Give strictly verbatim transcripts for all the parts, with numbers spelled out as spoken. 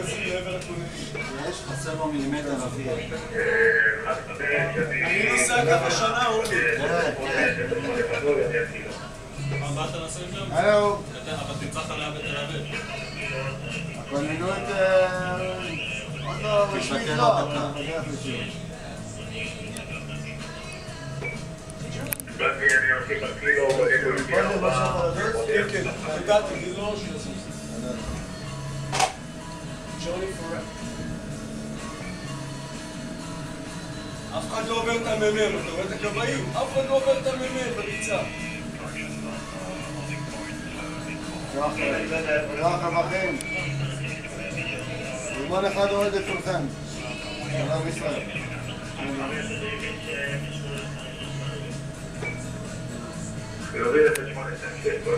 מרכזי לעבר הכוננים. יש, חסר לו מילימטר אוויר. אני נוסע ככה שנה, אולי. כן, כן. מה אתה נעשה עם זה? הלו. אבל תמצח עליה בתל אביב. הכוננות עוד לא רשמית לא, אבל בדרך לשיעור. כן, כן, ידעתי, זה לא שיעשו. ג'וני פורק. אף אחד לא עובר את הממם, אתה רואה את הכבאים? אף אחד לא עובר את הממם בריצה. רחם אחים. רימון אחד עומד את כולכם. שלום ישראל. להוריד את השמונה שתיים שש.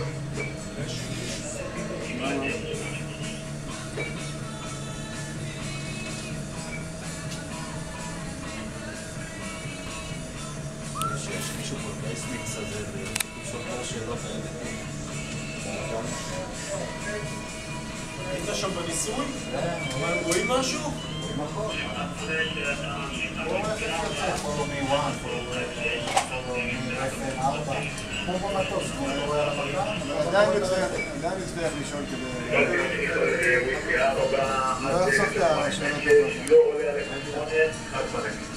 יש מישהו פה בייסמיקס הזה ושופר שאלות האלה. היית שם בניסוי? רואים משהו? רואים הכל. בואו נעשה קצת פולו מי וואן, פולו מי רפן ארבע. כמו במטוס, כמו רואה על המרקע. עדיין נצטרך לשאול כדי... לא יחסוך את השאלות. לא עולה על אחד שמונה, אחד שמונה.